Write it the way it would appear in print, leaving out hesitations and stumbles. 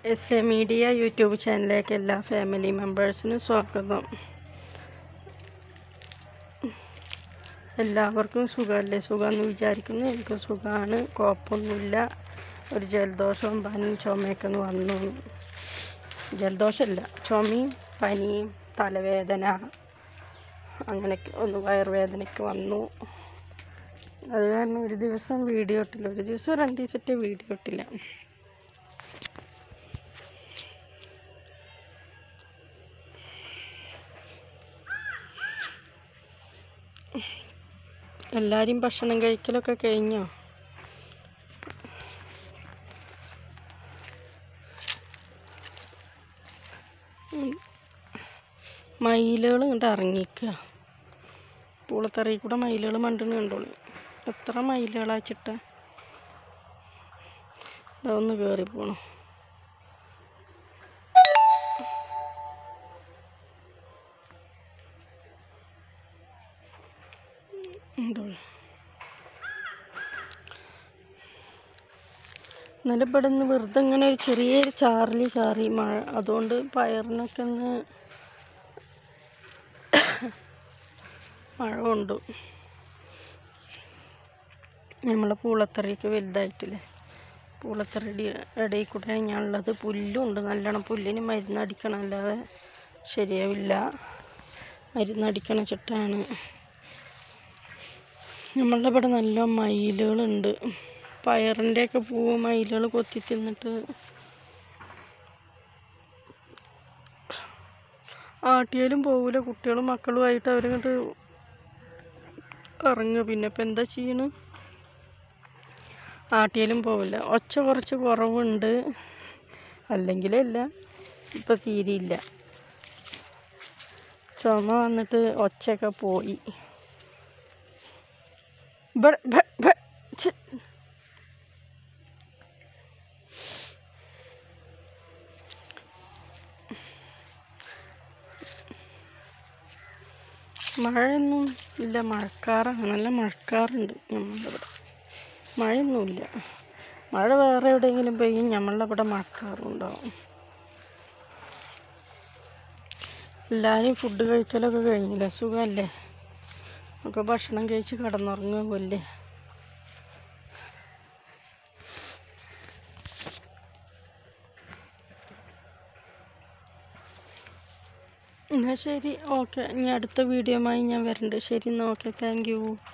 S A media YouTube ചാനലിലേക്ക് എല്ലാ family മെമ്പേഴ്സിനും സ്വാഗതം. എല്ലാവർക്കും സുഖമല്ലേ? സുഖമെന്ന് വിചാരിക്കുന്നു. എനിക്ക് സുഖമാണ്, കുഴപ്പമൊന്നുമില്ല. ഒരു ജലദോഷവും പനിയും ചുമയൊക്കെ വന്നു. ജലദോഷമല്ല, ചുമയും പനിയും തലവേദന അങ്ങനെയൊക്കെ വയറുവേദനയൊക്കെ വന്നു. അത് കാരണം ഒരു ദിവസം വീഡിയോ ഇട്ടില്ല, ഒരു ദിവസം 2 ദിവസത്തെ വീഡിയോ ഇട്ടില്ല. എല്ലാവരും ഭക്ഷണം കഴിക്കലൊക്കെ കഴിഞ്ഞോ? മയിലുകൾ ഇങ്ങോട്ട് ഇറങ്ങിക്കുക. പൂളത്തറയിൽ കൂടെ മയിലുകൾ മണ്ടുന്നു കണ്ടോളൂ. എത്ര മയിലുകളാച്ചിട്ട ഇതൊന്ന് കയറി പോണു. ഇന്നലെ ഇവിടെ നിന്ന് വെറുതെ ഇങ്ങനെ ഒരു ചെറിയൊരു ചാറി മഴ, അതുകൊണ്ട് പയറിനൊക്കെ ഒന്ന് മഴ കൊണ്ടു. നമ്മളെ പൂളത്തറയൊക്കെ വലുതായിട്ടില്ലേ, പൂളത്തറയുടെ ഇടയിൽ കൂടെ ഞാനുള്ളത്. പുല്ലുണ്ട്, നല്ലോണം. പുല്ലിന് മരുന്നടിക്കണം, അല്ലാതെ ശരിയാവില്ല. മരുന്നടിക്കണ ചിട്ടാണ്. നമ്മളുടെ ഇവിടെ നല്ല മയിലുകളുണ്ട്. പയറിൻ്റെയൊക്കെ പൂവ് മയിലുകൾ കൊത്തി തിന്നിട്ട് ആട്ടിയാലും പോവില്ല. കുട്ടികളും മക്കളുമായിട്ട് അവരിങ്ങോട്ട് ഇറങ്ങുക. പിന്നെ ഇപ്പം എന്താ ചെയ്യണ്? ആട്ടിയാലും പോവില്ല. ഒച്ച കുറച്ച് കുറവുണ്ട്, അല്ലെങ്കിലല്ല, ഇപ്പം തീരെയില്ല. ചുമ വന്നിട്ട് ഒച്ചയൊക്കെ പോയി. മഴയൊന്നും ഇല്ല, മഴക്കാറാണ്, നല്ല മഴക്കാറുണ്ട്. നമ്മളുടെ ഇവിടെ മഴയൊന്നുമില്ല. മഴ വേറെ എവിടെയെങ്കിലും പെയ്യും, നമ്മളുടെ ഇവിടെ മഴക്കാറും ഉണ്ടാവും. എല്ലാവരും ഫുഡ് കഴിക്കലൊക്കെ കഴിഞ്ഞില്ലേ? സുഖമല്ലേ? ഒക്കെ ഭക്ഷണം കഴിച്ച് കിടന്നുറങ്ങുമല്ലേ? എന്നാൽ ശരി, ഓക്കെ. ഇനി അടുത്ത വീഡിയോയുമായി ഞാൻ വരുന്നുണ്ട്. ശരി എന്നാൽ, ഓക്കെ, താങ്ക് യു.